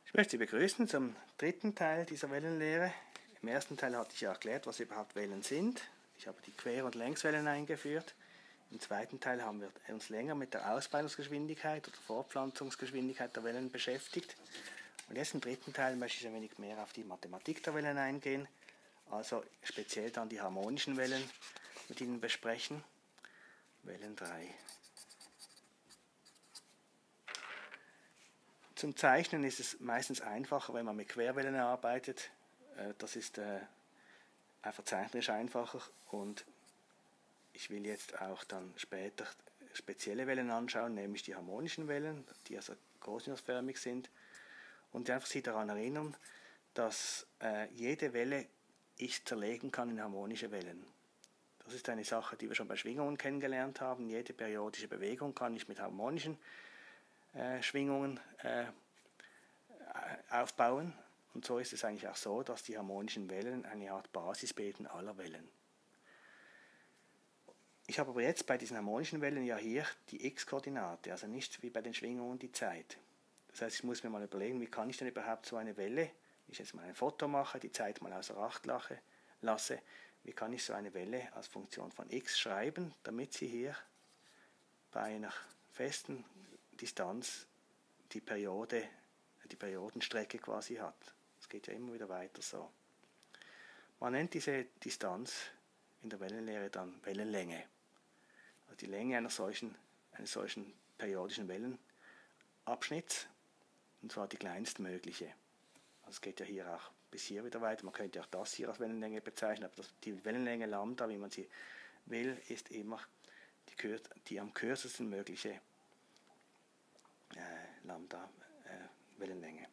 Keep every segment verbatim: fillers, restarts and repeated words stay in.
Ich möchte Sie begrüßen zum dritten Teil dieser Wellenlehre. Im ersten Teil hatte ich ja erklärt, was überhaupt Wellen sind. Ich habe die Quer- und Längswellen eingeführt. Im zweiten Teil haben wir uns länger mit der Ausbreitungsgeschwindigkeit oder Fortpflanzungsgeschwindigkeit der Wellen beschäftigt. Und jetzt im dritten Teil möchte ich ein wenig mehr auf die Mathematik der Wellen eingehen, also speziell dann die harmonischen Wellen mit Ihnen besprechen. Wellen drei. Zum Zeichnen ist es meistens einfacher, wenn man mit Querwellen arbeitet. Das ist einfach zeichnerisch einfacher und ich will jetzt auch dann später spezielle Wellen anschauen, nämlich die harmonischen Wellen, die also kosinusförmig sind und einfach Sie daran erinnern, dass jede Welle ich zerlegen kann in harmonische Wellen. Das ist eine Sache, die wir schon bei Schwingungen kennengelernt haben. Jede periodische Bewegung kann ich mit harmonischen Äh, Schwingungen äh, aufbauen. Und so ist es eigentlich auch so, dass die harmonischen Wellen eine Art Basis bilden aller Wellen. Ich habe aber jetzt bei diesen harmonischen Wellen ja hier die x-Koordinate, also nicht wie bei den Schwingungen die Zeit. Das heißt, ich muss mir mal überlegen, wie kann ich denn überhaupt so eine Welle, wenn ich jetzt mal ein Foto mache, die Zeit mal außer Acht lasse, wie kann ich so eine Welle als Funktion von x schreiben, damit sie hier bei einer festen Distanz die Periode, die Periodenstrecke quasi hat. Es geht ja immer wieder weiter so. Man nennt diese Distanz in der Wellenlehre dann Wellenlänge. Also die Länge einer solchen, eines solchen periodischen Wellenabschnitts, und zwar die kleinstmögliche. Also es geht ja hier auch bis hier wieder weiter. Man könnte auch das hier als Wellenlänge bezeichnen, aber das, die Wellenlänge Lambda, wie man sie will, ist immer die, die am kürzesten mögliche Äh, Lambda äh, Wellenlänge.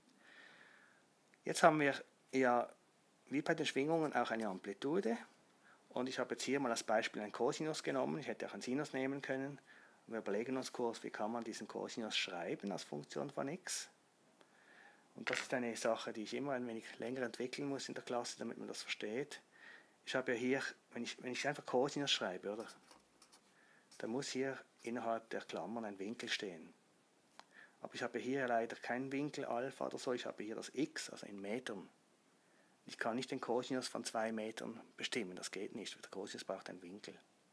Jetzt haben wir ja wie bei den Schwingungen auch eine Amplitude und ich habe jetzt hier mal als Beispiel einen Cosinus genommen, ich hätte auch einen Sinus nehmen können und wir überlegen uns kurz, wie kann man diesen Cosinus schreiben als Funktion von x. Und das ist eine Sache, die ich immer ein wenig länger entwickeln muss in der Klasse, damit man das versteht. Ich habe ja hier, wenn ich, wenn ich einfach Cosinus schreibe, oder, dann muss hier innerhalb der Klammern ein Winkel stehen. Aber ich habe hier leider keinen Winkel Alpha oder so, ich habe hier das x, also in Metern. Ich kann nicht den Cosinus von zwei Metern bestimmen, das geht nicht, der Cosinus braucht einen Winkel.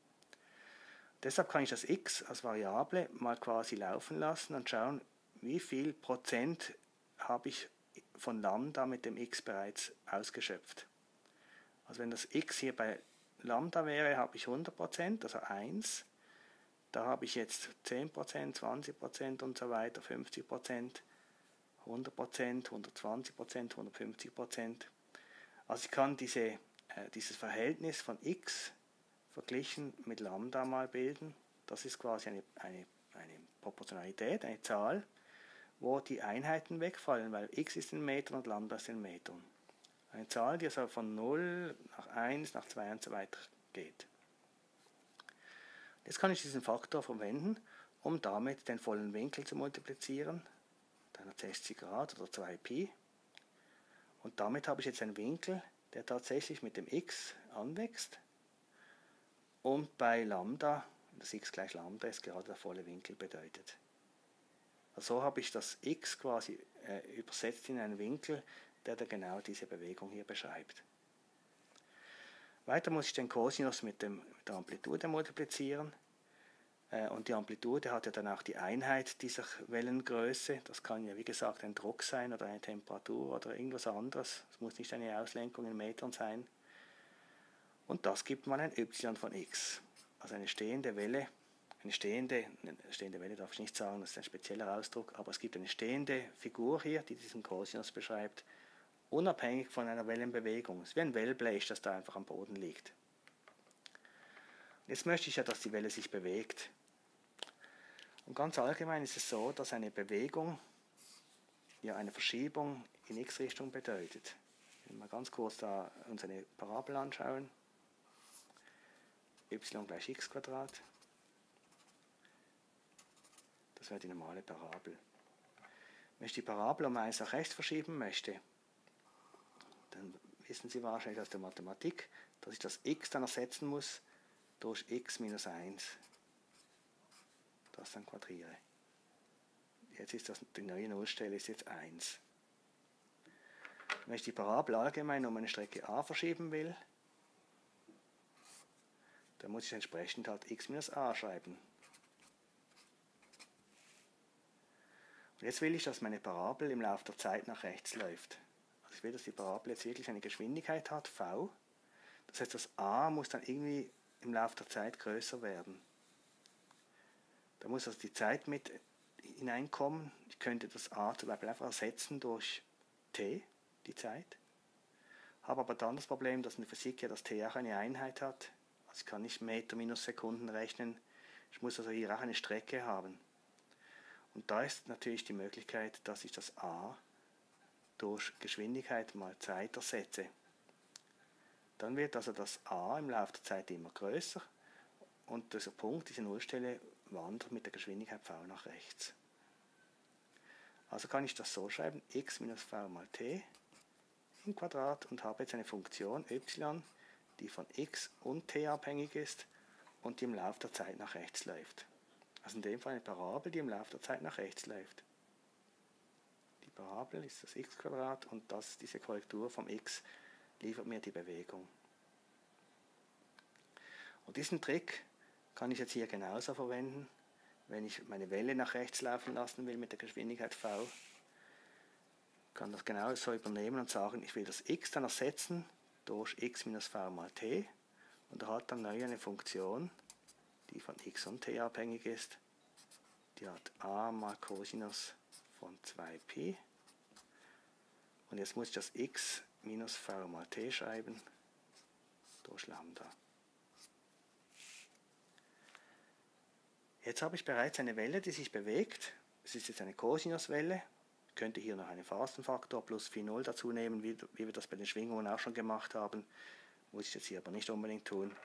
Deshalb kann ich das x als Variable mal quasi laufen lassen und schauen, wie viel Prozent habe ich von Lambda mit dem x bereits ausgeschöpft. Also wenn das x hier bei Lambda wäre, habe ich hundert Prozent, also eins. Da habe ich jetzt zehn Prozent, zwanzig Prozent und so weiter, fünfzig Prozent, hundert Prozent, hundertzwanzig Prozent, hundertfünfzig Prozent. Also ich kann diese, äh, dieses Verhältnis von x verglichen mit Lambda mal bilden. Das ist quasi eine, eine, eine Proportionalität, eine Zahl, wo die Einheiten wegfallen, weil x ist in Metern und Lambda ist in Metern. Eine Zahl, die also von null nach eins, nach zwei und so weiter geht. Jetzt kann ich diesen Faktor verwenden, um damit den vollen Winkel zu multiplizieren, dreihundertsechzig Grad oder zwei Pi. Und damit habe ich jetzt einen Winkel, der tatsächlich mit dem x anwächst. Und bei Lambda, das x gleich Lambda ist gerade der volle Winkel bedeutet. Also so habe ich das x quasi äh, übersetzt in einen Winkel, der da genau diese Bewegung hier beschreibt. Weiter muss ich den Cosinus mit, dem, mit der Amplitude multiplizieren. Äh, und die Amplitude hat ja dann auch die Einheit dieser Wellengröße. Das kann ja wie gesagt ein Druck sein oder eine Temperatur oder irgendwas anderes. Es muss nicht eine Auslenkung in Metern sein. Und das gibt mal ein y von x. Also eine stehende Welle. Eine stehende, eine stehende Welle darf ich nicht sagen, das ist ein spezieller Ausdruck. Aber es gibt eine stehende Figur hier, die diesen Cosinus beschreibt. Unabhängig von einer Wellenbewegung. Es ist wie ein Wellblech, das da einfach am Boden liegt. Jetzt möchte ich ja, dass die Welle sich bewegt. Und ganz allgemein ist es so, dass eine Bewegung ja eine Verschiebung in x-Richtung bedeutet. Wenn wir mal ganz kurz da uns eine Parabel anschauen. Y gleich x Quadrat. Das wäre die normale Parabel. Wenn ich die Parabel um eins nach rechts verschieben möchte, dann wissen Sie wahrscheinlich aus der Mathematik, dass ich das x dann ersetzen muss durch x minus eins. Das dann quadriere. Jetzt ist das, die neue Nullstelle ist jetzt eins. Wenn ich die Parabel allgemein um eine Strecke a verschieben will, dann muss ich entsprechend halt x minus a schreiben. Und jetzt will ich, dass meine Parabel im Laufe der Zeit nach rechts läuft. Also ich will, dass die Parabel jetzt wirklich eine Geschwindigkeit hat, v. Das heißt, das a muss dann irgendwie im Laufe der Zeit größer werden. Da muss also die Zeit mit hineinkommen. Ich könnte das a zum Beispiel einfach ersetzen durch t, die Zeit. Habe aber dann das Problem, dass in der Physik ja das t auch eine Einheit hat. Also ich kann nicht Meter minus Sekunden rechnen. Ich muss also hier auch eine Strecke haben. Und da ist natürlich die Möglichkeit, dass ich das a durch Geschwindigkeit mal Zeit ersetze. Dann wird also das a im Laufe der Zeit immer größer und dieser Punkt, diese Nullstelle, wandert mit der Geschwindigkeit v nach rechts. Also kann ich das so schreiben, x minus v mal t im Quadrat und habe jetzt eine Funktion y, die von x und t abhängig ist und die im Laufe der Zeit nach rechts läuft. Also in dem Fall eine Parabel, die im Laufe der Zeit nach rechts läuft. Die Parabel ist das x-Quadrat und das, diese Korrektur vom x liefert mir die Bewegung. Und diesen Trick kann ich jetzt hier genauso verwenden, wenn ich meine Welle nach rechts laufen lassen will mit der Geschwindigkeit v. Ich kann das genau so übernehmen und sagen, ich will das x dann ersetzen durch x minus v mal t und er hat dann neu eine Funktion, die von x und t abhängig ist. Die hat a mal Cosinus von zwei Pi. Und jetzt muss ich das x minus v mal t schreiben durch Lambda. Jetzt habe ich bereits eine Welle, die sich bewegt. Es ist jetzt eine Cosinuswelle. Ich könnte hier noch einen Phasenfaktor plus Phi null dazu nehmen, wie, wie wir das bei den Schwingungen auch schon gemacht haben. Muss ich jetzt hier aber nicht unbedingt tun.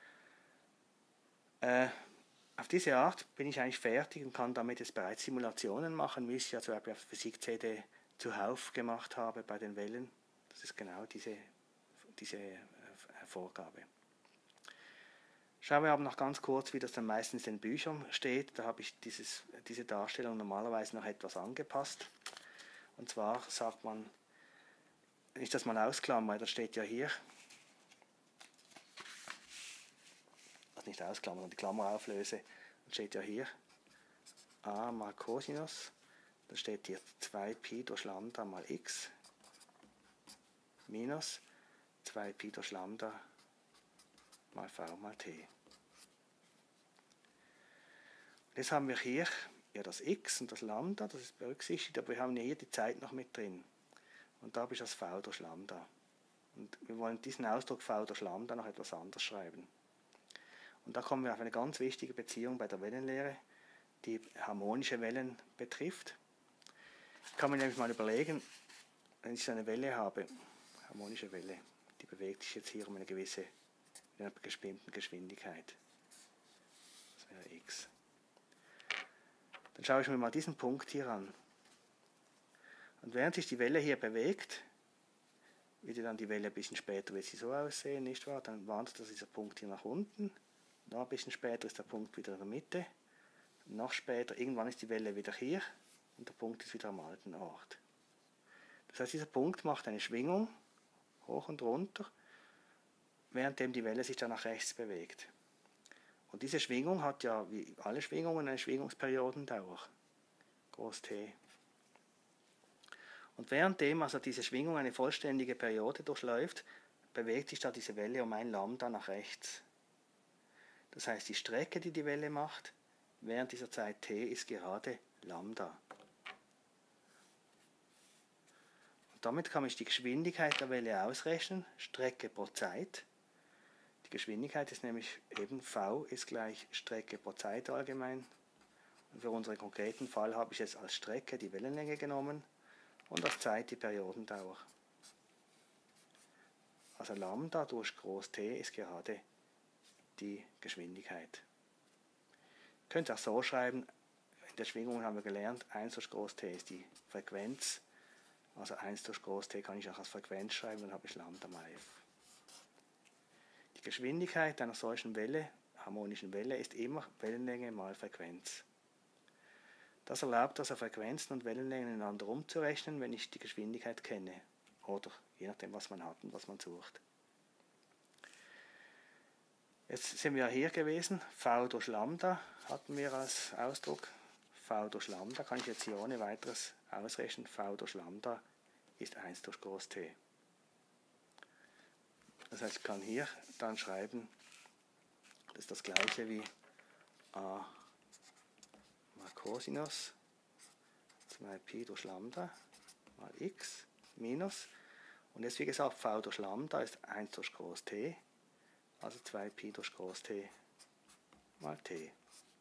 Äh, auf diese Art bin ich eigentlich fertig und kann damit jetzt bereits Simulationen machen, wie ich es ja zum Beispiel auf der Physik-C D zuhauf gemacht habe bei den Wellen. Das ist genau diese, diese äh, Vorgabe. Schauen wir aber noch ganz kurz, wie das dann meistens in den Büchern steht. Da habe ich dieses, diese Darstellung normalerweise noch etwas angepasst. Und zwar sagt man, wenn ich das mal ausklammere, das steht ja hier, also nicht ausklammern, sondern die Klammer auflöse, dann steht ja hier a mal Cosinus, dann steht hier zwei Pi durch Lambda mal x minus zwei Pi durch Lambda mal v mal t. Jetzt haben wir hier ja das x und das Lambda, das ist berücksichtigt, aber wir haben ja hier die Zeit noch mit drin. Und da habe ich das v durch Lambda. Und wir wollen diesen Ausdruck v durch Lambda noch etwas anders schreiben. Und da kommen wir auf eine ganz wichtige Beziehung bei der Wellenlehre, die harmonische Wellen betrifft. Ich kann mir nämlich mal überlegen, wenn ich so eine Welle habe, harmonische Welle, die bewegt sich jetzt hier um eine gewisse, in einer bestimmten Geschwindigkeit. Das wäre x. Dann schaue ich mir mal diesen Punkt hier an. Und während sich die Welle hier bewegt, wird dann die Welle ein bisschen später wird sie so aussehen, nicht wahr? Dann wandert das dieser Punkt hier nach unten. Noch ein bisschen später ist der Punkt wieder in der Mitte. Noch später, irgendwann ist die Welle wieder hier und der Punkt ist wieder am alten Ort. Das heißt, dieser Punkt macht eine Schwingung, hoch und runter, währenddem die Welle sich dann nach rechts bewegt. Und diese Schwingung hat ja, wie alle Schwingungen, eine Schwingungsperiodendauer, groß T. Und währenddem also diese Schwingung eine vollständige Periode durchläuft, bewegt sich da diese Welle um ein Lambda nach rechts. Das heißt, die Strecke, die die Welle macht, während dieser Zeit t, ist gerade Lambda. Und damit kann ich die Geschwindigkeit der Welle ausrechnen, Strecke pro Zeit. Die Geschwindigkeit ist nämlich eben v ist gleich Strecke pro Zeit allgemein. Und für unseren konkreten Fall habe ich jetzt als Strecke die Wellenlänge genommen und als Zeit die Periodendauer. Also Lambda durch groß T ist gerade die Geschwindigkeit. Ich könnte auch so schreiben, in der Schwingung haben wir gelernt, eins durch groß T ist die Frequenz, also eins durch groß T kann ich auch als Frequenz schreiben, dann habe ich Lambda mal f. Die Geschwindigkeit einer solchen Welle, harmonischen Welle, ist immer Wellenlänge mal Frequenz. Das erlaubt also Frequenzen und Wellenlängen ineinander umzurechnen, wenn ich die Geschwindigkeit kenne. oder je nachdem, was man hat und was man sucht. Jetzt sind wir hier gewesen, v durch Lambda hatten wir als Ausdruck. V durch Lambda kann ich jetzt hier ohne weiteres ausrechnen. V durch Lambda ist eins durch Groß T. Das heißt, ich kann hier dann schreiben, das ist das gleiche wie a mal Cosinus zwei Pi durch Lambda mal x minus, und jetzt wie gesagt, v durch Lambda ist eins durch Groß T, also zwei Pi durch Groß T mal T.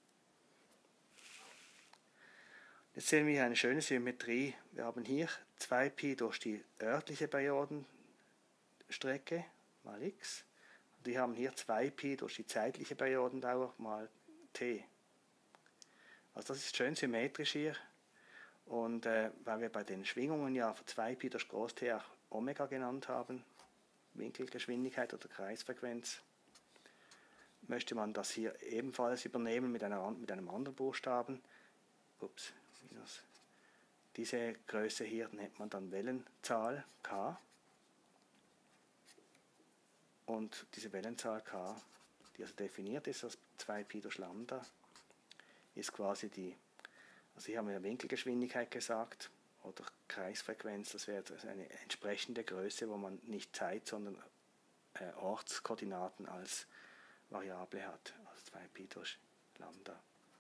Jetzt sehen wir hier eine schöne Symmetrie. Wir haben hier zwei Pi durch die örtliche Periodenstrecke mal x. Und wir haben hier zwei Pi durch die zeitliche Periodendauer mal t. Also das ist schön symmetrisch hier. Und äh, weil wir bei den Schwingungen ja zwei Pi durch Groß T auch Omega genannt haben, Winkelgeschwindigkeit oder Kreisfrequenz, möchte man das hier ebenfalls übernehmen mit, einer, mit einem anderen Buchstaben. Ups, minus. Diese Größe hier nennt man dann Wellenzahl k. Und diese Wellenzahl k, die also definiert ist als zwei Pi durch Lambda, ist quasi die, also hier haben wir Winkelgeschwindigkeit gesagt, oder Kreisfrequenz, das wäre eine entsprechende Größe, wo man nicht Zeit, sondern äh, Ortskoordinaten als Variable hat, also zwei Pi durch Lambda.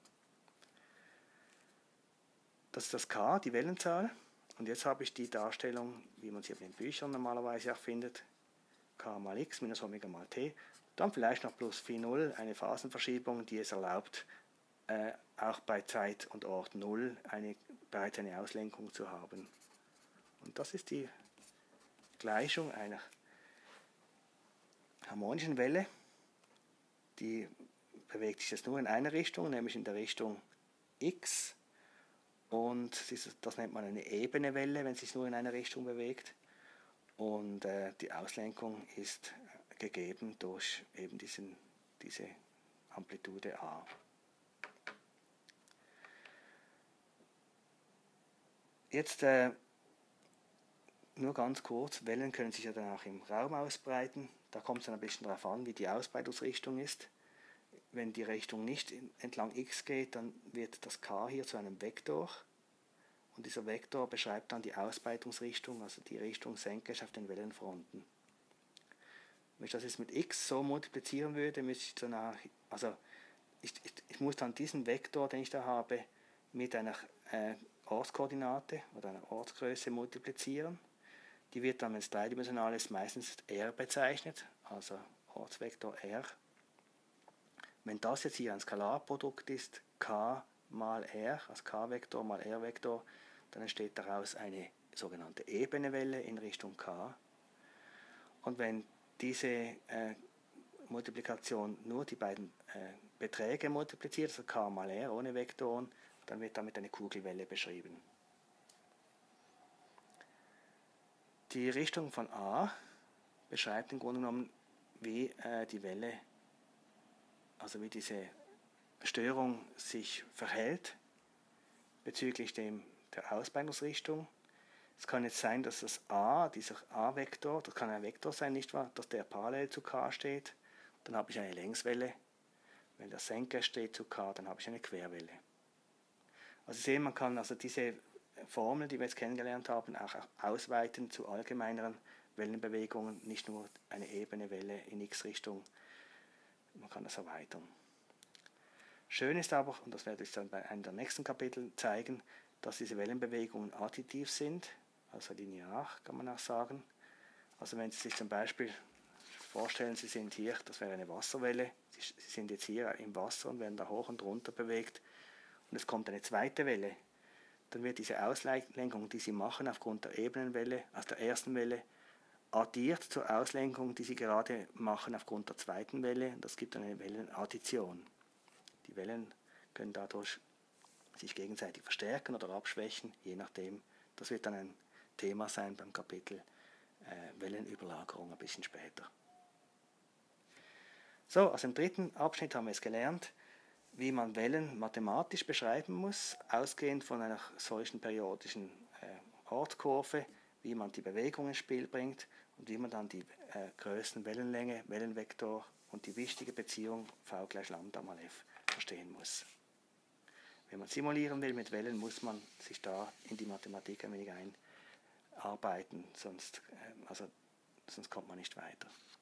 Das ist das k, die Wellenzahl, und jetzt habe ich die Darstellung, wie man sie in den Büchern normalerweise auch findet, k mal x minus Omega mal t, dann vielleicht noch plus Phi null, eine Phasenverschiebung, die es erlaubt, äh, auch bei Zeit und Ort null eine, bereits eine Auslenkung zu haben. Und das ist die Gleichung einer harmonischen Welle, die bewegt sich jetzt nur in eine Richtung, nämlich in der Richtung x, und das nennt man eine ebene Welle, wenn es sich nur in eine Richtung bewegt. Und äh, die Auslenkung ist gegeben durch eben diesen, diese Amplitude a. Jetzt äh, nur ganz kurz, Wellen können sich ja dann auch im Raum ausbreiten. Da kommt es dann ein bisschen darauf an, wie die Ausbreitungsrichtung ist. Wenn die Richtung nicht entlang x geht, dann wird das k hier zu einem Vektor. Und dieser Vektor beschreibt dann die Ausbreitungsrichtung, also die Richtung senkrecht auf den Wellenfronten. Wenn ich das jetzt mit x so multiplizieren würde, müsste ich dann auch, also ich, ich, ich muss dann diesen Vektor, den ich da habe, mit einer äh, Ortskoordinate oder einer Ortsgröße multiplizieren. Die wird dann, wenn es dreidimensional ist, meistens r bezeichnet, also Ortsvektor r. Wenn das jetzt hier ein Skalarprodukt ist, k mal r, also k-Vektor mal r-Vektor, dann entsteht daraus eine sogenannte ebene Welle in Richtung k. Und wenn diese äh, Multiplikation nur die beiden äh, Beträge multipliziert, also k mal r ohne Vektoren, dann wird damit eine Kugelwelle beschrieben. Die Richtung von a beschreibt im Grunde genommen, wie äh, die Welle, also wie diese Störung sich verhält bezüglich dem, der Ausbreitungsrichtung. Es kann jetzt sein, dass das a, dieser a-Vektor, das kann ein Vektor sein, nicht wahr, dass der parallel zu k steht. Dann habe ich eine Längswelle. Wenn der senkrecht steht zu k, dann habe ich eine Querwelle. Also Sie sehen, man kann also diese Formel, die wir jetzt kennengelernt haben, auch ausweiten zu allgemeineren Wellenbewegungen, nicht nur eine ebene Welle in x-Richtung. Man kann das erweitern. Schön ist aber, und das werde ich dann bei einem der nächsten Kapitel zeigen, dass diese Wellenbewegungen additiv sind, also linear kann man auch sagen. Also wenn Sie sich zum Beispiel vorstellen, Sie sind hier, das wäre eine Wasserwelle, Sie sind jetzt hier im Wasser und werden da hoch und runter bewegt und es kommt eine zweite Welle, dann wird diese Auslenkung, die Sie machen aufgrund der Ebenenwelle, aus der ersten Welle, addiert zur Auslenkung, die Sie gerade machen aufgrund der zweiten Welle. Das gibt eine Wellenaddition. Die Wellen können dadurch sich gegenseitig verstärken oder abschwächen, je nachdem. Das wird dann ein Thema sein beim Kapitel äh, Wellenüberlagerung ein bisschen später. So, also im dritten Abschnitt haben wir es gelernt, wie man Wellen mathematisch beschreiben muss, ausgehend von einer solchen periodischen äh, Ortskurve wie man die Bewegung ins Spiel bringt und wie man dann die äh, Größen, Wellenlänge, Wellenvektor und die wichtige Beziehung v gleich Lambda mal f verstehen muss. Wenn man simulieren will mit Wellen, muss man sich da in die Mathematik ein wenig einarbeiten, sonst, äh, also, sonst kommt man nicht weiter.